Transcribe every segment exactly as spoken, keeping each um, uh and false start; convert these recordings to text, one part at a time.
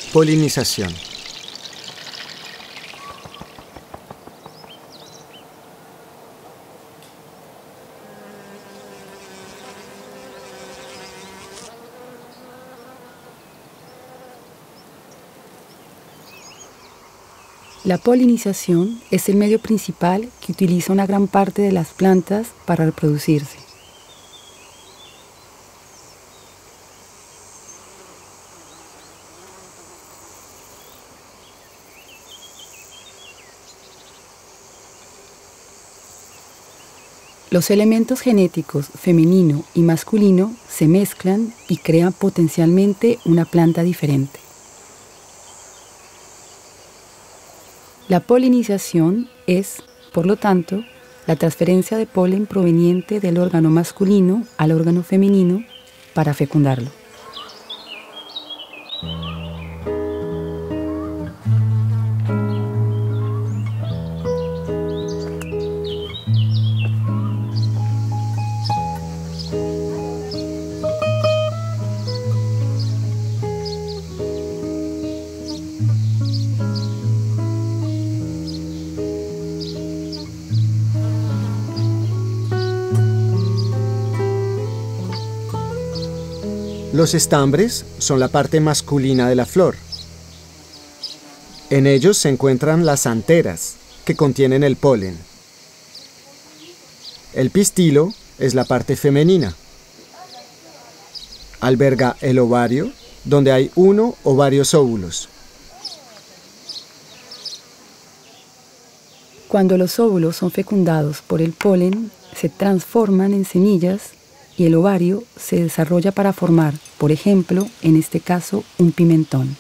Polinización. La polinización es el medio principal que utiliza una gran parte de las plantas para reproducirse. Los elementos genéticos femenino y masculino se mezclan y crean potencialmente una planta diferente. La polinización es, por lo tanto, la transferencia de polen proveniente del órgano masculino al órgano femenino para fecundarlo. Los estambres son la parte masculina de la flor. En ellos se encuentran las anteras, que contienen el polen. El pistilo es la parte femenina. Alberga el ovario, donde hay uno o varios óvulos. Cuando los óvulos son fecundados por el polen, se transforman en semillas y el ovario se desarrolla para formar, por ejemplo, en este caso, un pimentón.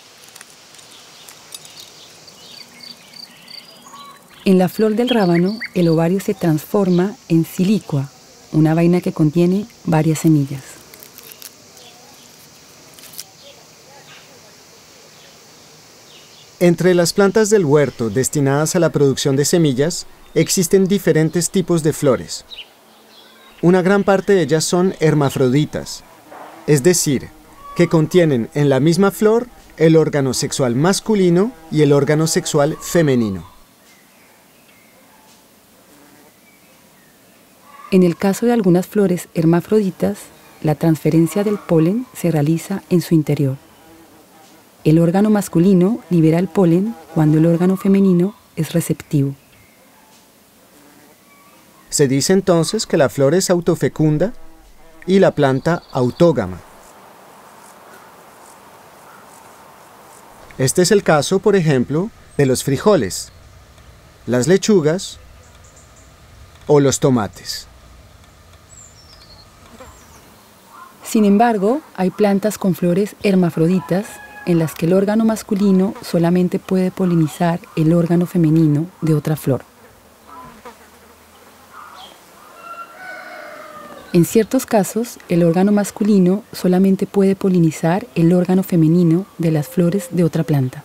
En la flor del rábano, el ovario se transforma en silicua, una vaina que contiene varias semillas. Entre las plantas del huerto destinadas a la producción de semillas, existen diferentes tipos de flores. Una gran parte de ellas son hermafroditas, es decir, que contienen en la misma flor el órgano sexual masculino y el órgano sexual femenino. En el caso de algunas flores hermafroditas, la transferencia del polen se realiza en su interior. El órgano masculino libera el polen cuando el órgano femenino es receptivo. Se dice entonces que la flor es autofecunda y la planta autógama. Este es el caso, por ejemplo, de los frijoles, las lechugas o los tomates. Sin embargo, hay plantas con flores hermafroditas en las que el órgano masculino solamente puede polinizar el órgano femenino de otra flor. En ciertos casos, el órgano masculino solamente puede polinizar el órgano femenino de las flores de otra planta.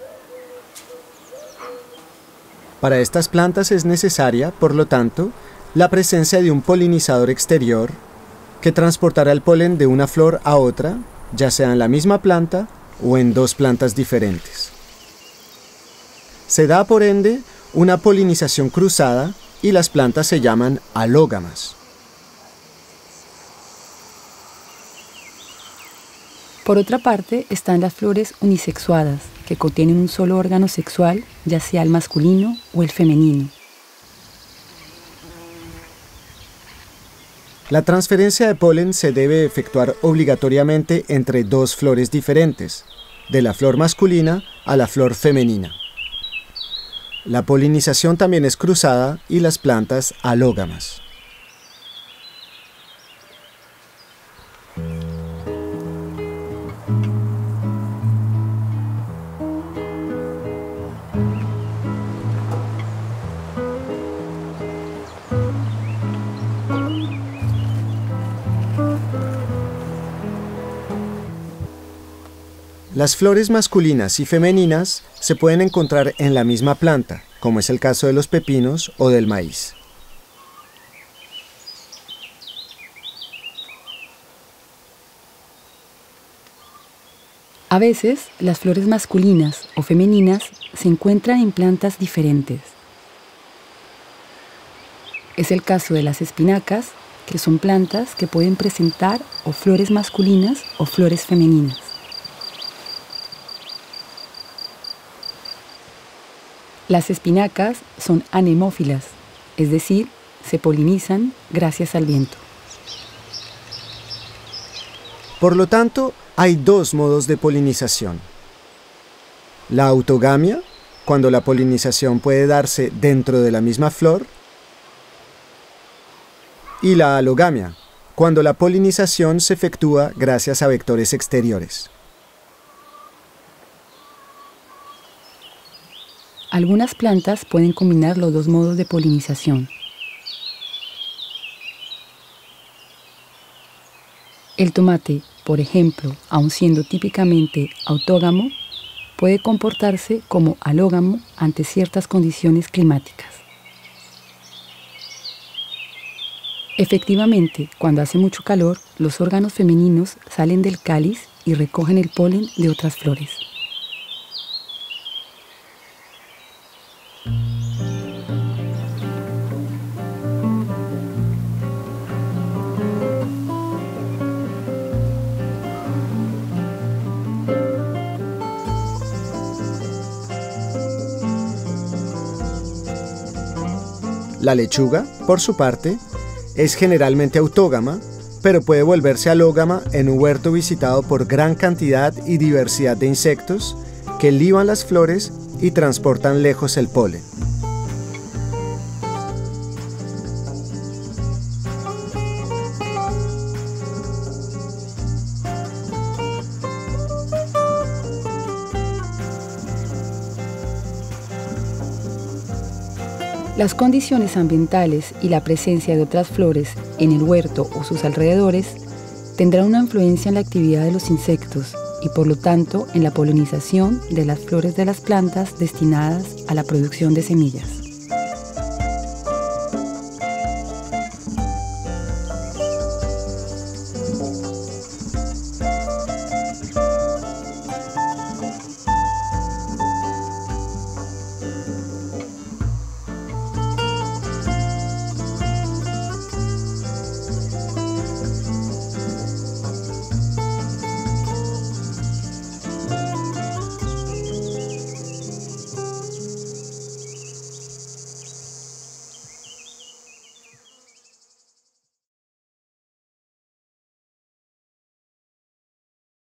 Para estas plantas es necesaria, por lo tanto, la presencia de un polinizador exterior que transportará el polen de una flor a otra, ya sea en la misma planta o en dos plantas diferentes. Se da, por ende, una polinización cruzada y las plantas se llaman alógamas. Por otra parte, están las flores unisexuadas, que contienen un solo órgano sexual, ya sea el masculino o el femenino. La transferencia de polen se debe efectuar obligatoriamente entre dos flores diferentes, de la flor masculina a la flor femenina. La polinización también es cruzada y las plantas alógamas. Las flores masculinas y femeninas se pueden encontrar en la misma planta, como es el caso de los pepinos o del maíz. A veces, las flores masculinas o femeninas se encuentran en plantas diferentes. Es el caso de las espinacas, que son plantas que pueden presentar o flores masculinas o flores femeninas. Las espinacas son anemófilas, es decir, se polinizan gracias al viento. Por lo tanto, hay dos modos de polinización. La autogamia, cuando la polinización puede darse dentro de la misma flor, y la alogamia, cuando la polinización se efectúa gracias a vectores exteriores. Algunas plantas pueden combinar los dos modos de polinización. El tomate, por ejemplo, aun siendo típicamente autógamo, puede comportarse como alógamo ante ciertas condiciones climáticas. Efectivamente, cuando hace mucho calor, los órganos femeninos salen del cáliz y recogen el polen de otras flores. La lechuga, por su parte, es generalmente autógama, pero puede volverse alógama en un huerto visitado por gran cantidad y diversidad de insectos que liban las flores y transportan lejos el polen. Las condiciones ambientales y la presencia de otras flores en el huerto o sus alrededores tendrán una influencia en la actividad de los insectos y por lo tanto en la polinización de las flores de las plantas destinadas a la producción de semillas.